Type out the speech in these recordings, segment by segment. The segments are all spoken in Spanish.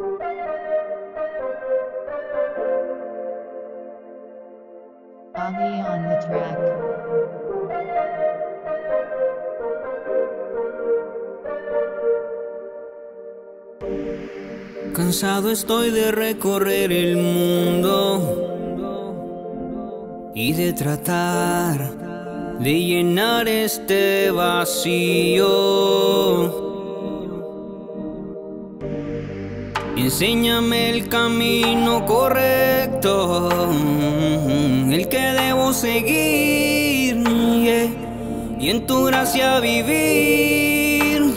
Avi on the track. Cansado estoy de recorrer el mundo y de tratar de llenar este vacío. Enséñame el camino correcto, el que debo seguir, yeah, y en tu gracia vivir,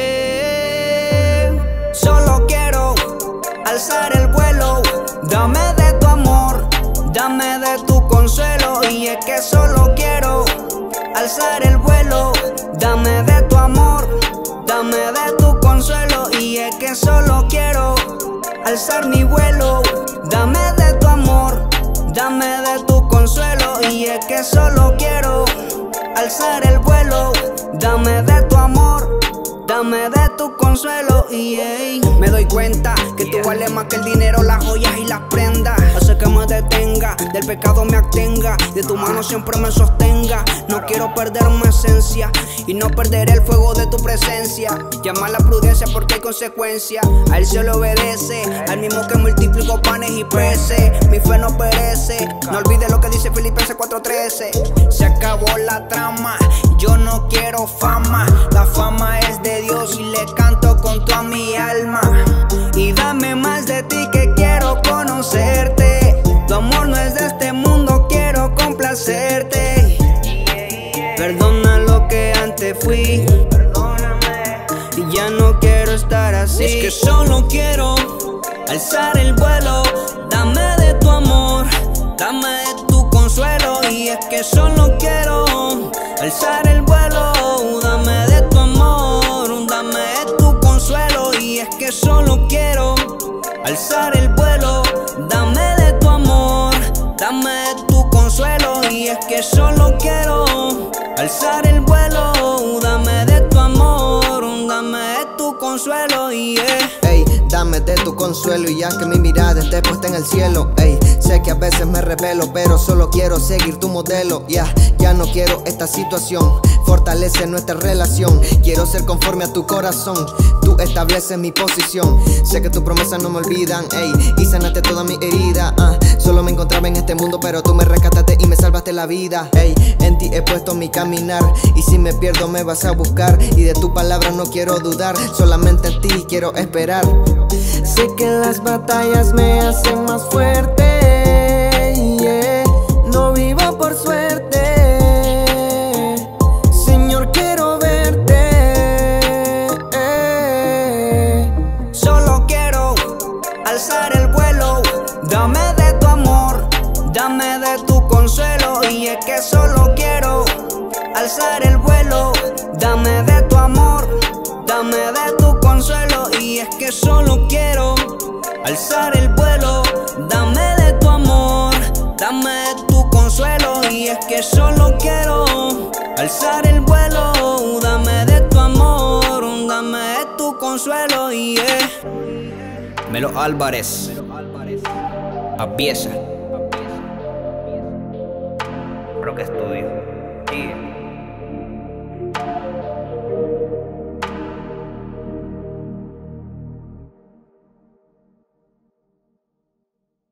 yeah. Solo quiero alzar el vuelo, dame de tu amor, dame de tu consuelo. Y es que solo quiero alzar el vuelo, dame de tu amor, dame de tu consuelo. Y es que solo quiero alzar mi vuelo, dame de tu amor, dame de tu consuelo. Y es que solo quiero alzar el vuelo, dame de tu amor, dame de tu consuelo. Y me doy cuenta que tú vales más que el dinero, las joyas y las prendas. Hace que me detenga, del pecado me abstenga, de tu mano siempre me sostenga. No quiero perder mi esencia y no perderé el fuego de tu presencia. Llama a la prudencia porque hay consecuencia. A él se le obedece, al mismo que multiplicó panes y peces. Mi fe no perece, no olvides lo que dice Filipenses 4:13. Se acabó la trama, yo no quiero fama, la fama es de Dios y le canto con toda mi alma. Y dame más de ti que quiero conocerte, tu amor no es de este mundo, quiero complacerte. Perdona lo que antes fui, y ya no quiero estar así. Es que solo quiero alzar el vuelo, dame de tu amor, dame de tu consuelo. Y es que solo quiero alzar el vuelo, dame de tu amor, dame de tu consuelo. Y es que solo quiero alzar el vuelo, dame de tu amor, dame de tu consuelo. Y es que solo quiero alzar el vuelo, dame de tu amor, dame de tu consuelo. Ey, dame de tu consuelo y ya que mi mirada esté puesta en el cielo. Ey, sé que a veces me revelo, pero solo quiero seguir tu modelo. Ya no quiero esta situación, fortalece nuestra relación. Quiero ser conforme a tu corazón, tú estableces mi posición. Sé que tus promesas no me olvidan, ey, y sanaste toda mi herida. Solo me encontraba en este mundo, pero tú me rescataste y me salvaste la vida. Ey, en ti he puesto mi caminar, y si me pierdo me vas a buscar. Y de tu palabra no quiero dudar, solamente en ti quiero esperar. Sé que las batallas me hacen más fuerte, yeah. No vivo por suerte, Señor, quiero verte. Solo quiero alzar el vuelo, dame de tu amor, dame de tu consuelo. Y es que solo quiero alzar el vuelo, dame de tu amor, dame de tu consuelo. Y es que solo quiero alzar el vuelo, dame de tu amor, dame de tu consuelo. Y es que solo quiero alzar el vuelo, dame de tu amor, dame de tu consuelo. Melo Álvarez, a pieza. Rock Studio.